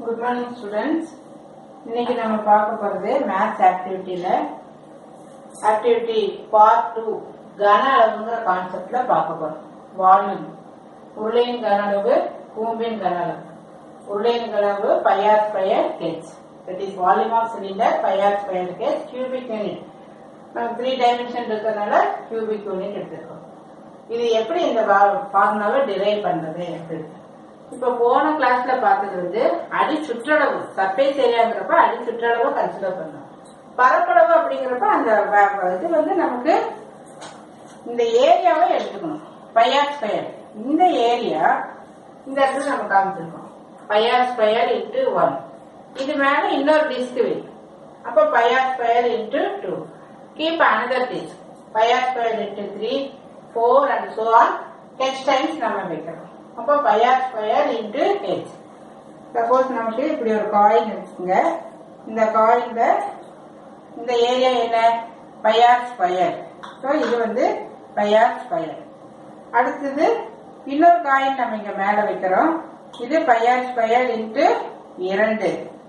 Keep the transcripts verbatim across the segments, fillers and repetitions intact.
Good morning students. இன்னைக்கு நம்ம பார்க்க போறது மேத்ஸ் ஆக்டிவிட்டில ஆக்டிவிட்டி பார்ட் டூ கன அளவுங்கிற கான்செப்ட்ல பார்க்க போறோம். வால்யூம் உருளையின் கன அளவு, கூம்பின் கன அளவு. உருளையின் கன அளவு pi r square h. That is volume of cylinder pi r square h cubic unit. நம்ம three dimension இருக்கறனால cubic unit எடுத்துக்கோம். இது எப்படி இந்த ஃபார்முலாவை டிரைவ் பண்றது எப்படி? இப்ப போன கிளாஸ்ல பார்த்தது வந்து அடி சுற்றளவு சர்ஃபேஸ் ஏரியாங்கிறப்ப அடி சுற்றளவு கன்சிடர் பண்ணோம். பரப்பளவு அப்படிங்கிறப்ப அந்த இது வந்து நமக்கு இந்த ஏரியாவை எடுத்துக்கணும். பை ஆர் ஸ்கொயர் இந்த ஏரியா இந்த இடத்துல நம்ம காமிச்சிருக்கோம். Pi r square into one. இது மேல இன்னொரு டிஸ்க் வை. அப்ப pi r square into two. Keep another disc. Pi r square into three, four and so on h times நம்ம வைக்கிறோம். அப்போ pi r square into h. Suppose நமக்கு இப்படி ஒரு காயின் இருக்குங்க. இந்த காயின்ல இந்த ஏரியா என்ன? pi r square. ஸோ இது வந்து pi r ஸ்கொயர். அடுத்தது இன்னொரு காயின் நம்ம இங்க மேல வைக்கிறோம். இது pi r ஸ்கொயர் இன்ட்டு இரண்டு.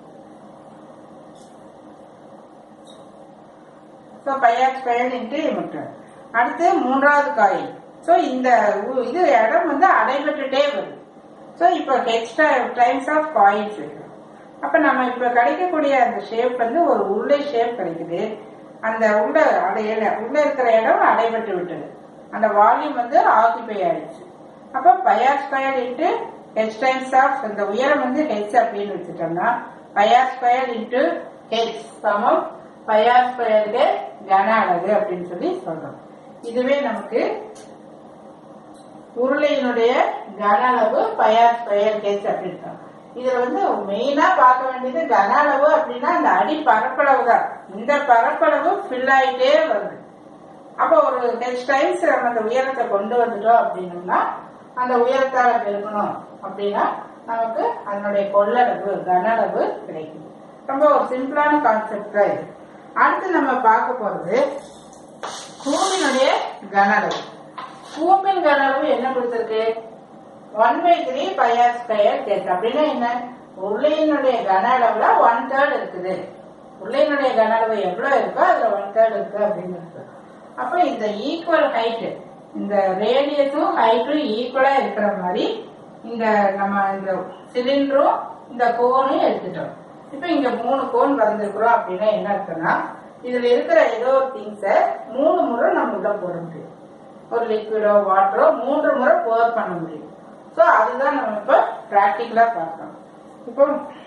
So pi r square into மட்டும். அடுத்து மூன்றாவது காயின். சோ இந்த இது இடம் வந்து அடைபட்டுட்டே வருது. சோ இப்ப எக்ஸ்ட்ரா டைம்ஸ் ஆஃப் காயின்ஸ் இருக்கு. அப்ப நம்ம இப்ப கிடைக்கக்கூடிய அந்த ஷேப் வந்து ஒரு உருளை ஷேப் கிடைக்குது. அந்த உள்ள அடைய உள்ள இருக்கிற இடம் அடைபட்டு விட்டது. அந்த வால்யூம் வந்து ஆக்குபை ஆயிடுச்சு. அப்ப pi r square into h times of இந்த உயரம் வந்து h அப்படின்னு வச்சுட்டோம்னா pi r square into h சமம் pi r ஸ்கொயருக்கு கன அளவு அப்படின்னு சொல்லி சொல்றோம். இதுவே நமக்கு உருளையினுடைய கன அளவு pi r ஸ்கொயர் h அப்படின்னு. இதுல வந்து மெயினா பார்க்க வேண்டியது கன அளவு அப்படின்னா இந்த அடி பரப்பளவு தான். இந்த பரப்பளவு ஃபில் ஆயிட்டே வருது. அப்ப ஒரு ஹெச் டைம்ஸ் நம்ம அந்த உயரத்தை கொண்டு வந்துட்டோம் அப்படின்னோம்னா அந்த உயரத்தால பெருக்கணும் அப்படின்னா நமக்கு அதனுடைய கொள்ளளவு கன அளவு கிடைக்கும். ரொம்ப ஒரு சிம்பிளான கான்செப்ட் தான் இது. அடுத்து நம்ம பார்க்க போறது கூம்பினுடைய கன அளவு. கூம்பின் கன அளவு என்ன கொடுத்திருக்கு? One by three pi r square h. அப்படின்னா என்ன? உருளையினுடைய கன அளவுல ஒன் தேர்ட் இருக்குது. உருளையினுடைய கன அளவு எவ்வளவு இருக்கோ அதுல ஒன் தேர்ட் இருக்கு அப்படின்னு இருக்கு. அப்ப இந்த ஈக்குவல் ஹைட், இந்த ரேடியஸும் ஹைட்டும் ஈக்குவலா இருக்கிற மாதிரி இந்த நம்ம இந்த சிலிண்டரும் இந்த கோனும் எடுத்துட்டோம். இப்ப இங்க மூணு கோன் வந்திருக்கிறோம் அப்படின்னா என்ன இருக்குன்னா இதுல இருக்கிற ஏதோ ஒரு திங்ஸ மூணு முறை நம்ம உள்ள போட முடியும். ஒரு லிக்விடோ வாட்டரோ மூன்று முறை போர் பண்ண முடியும். சோ அதுதான் நம்ம இப்ப பிராக்டிகலா பார்க்கணும். இப்போ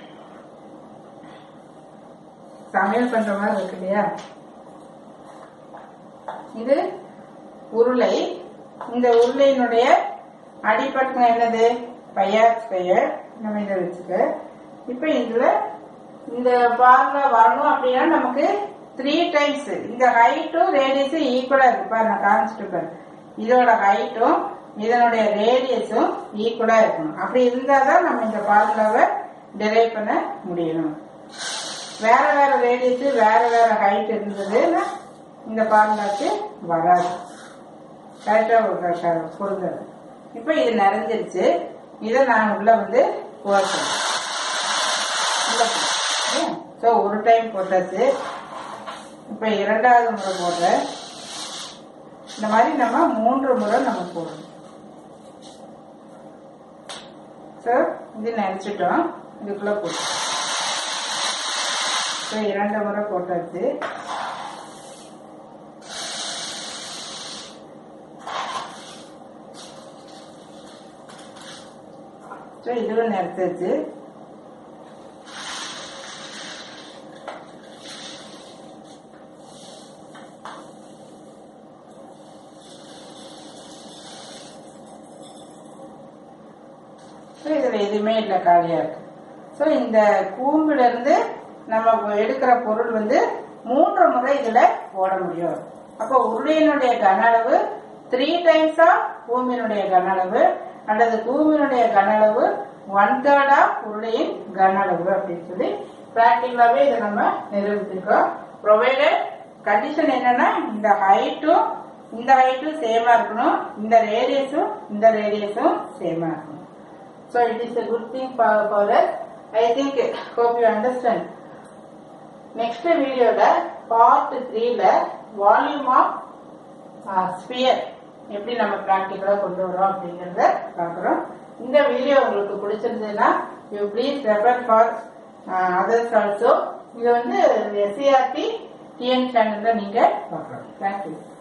சமையல் பண்ற மாதிரி இருக்கு இல்லையா? இது உருளை. இந்த உருளையினுடைய அடிப்பக்கம் என்னது? pi r square. நம்ம இதை வச்சுக்க. இப்ப இதுல இந்த பார்ல வரணும் அப்படின்னா நமக்கு த்ரீ டைம்ஸ் இந்த ஹைட்டும் ரேடியஸும் ஈக்குவலா இருக்கு. பாரு நான் காமிச்சிட்டு பாரு. இதோட ஹைட்டும் இதனுடைய ரேடியஸும் ஈக்குவலா இருக்கணும். அப்படி இருந்தாதான் நம்ம இந்த ஃபார்முலாவை டிரைவ் பண்ண முடியணும். வேற வேற ரேடியஸ் வேற வேற ஹைட் இருந்ததுன்னா இந்த ஃபார்முலாக்கு வராது. கரெக்டா பொருந்தது. இப்ப இது நிறைஞ்சிருச்சு. இதை நான் உள்ள வந்து போட்டேன். சோ ஒரு டைம் போட்டாச்சு. இப்ப இரண்டாவது முறை போடுறேன். இந்த மாதிரி நம்ம மூன்று முறை நம்ம போடணும். இது நினைச்சிட்டோம். இதுக்குள்ள போட்டு இரண்டு முறை போட்டாச்சு. இதுவும் நினைச்சாச்சு. இதுல எதுவுமே இல்லை, காலியா இருக்கு. சோ இந்த கூம்புல இருந்து நம்ம எடுக்கிற பொருள் வந்து மூன்று முறை இதுல போட முடியும். அப்ப உருளையினுடைய கன அளவு த்ரீ டைம்ஸ் ஆஃப் கூம்பினுடைய கன அளவு அல்லது கூம்பினுடைய கன அளவு ஒன் தேர்ட் ஆஃப் உருளையின் கன அளவு அப்படின்னு சொல்லி பிராக்டிகலாவே இதை நம்ம நிரூபிச்சிருக்கோம். ப்ரொவைடட் கண்டிஷன் என்னன்னா இந்த ஹைட்டும் இந்த ஹைட்டும் சேமா இருக்கணும், இந்த ரேடியஸும் இந்த ரேடியஸும் சேமா இருக்கணும். So it is a good thing for, for us I think hope you understand. Next video la part three la volume of uh, sphere எப்படி நம்ம பிராக்டிகலா கொண்டு வரோம் அப்படிங்கறத பார்க்கறோம். இந்த வீடியோ உங்களுக்கு பிடிச்சிருந்ததுன்னா you please refer for uh, others also. இது வந்து S C R T T N சேனல்ல நீங்க பார்க்கலாம். Thank you.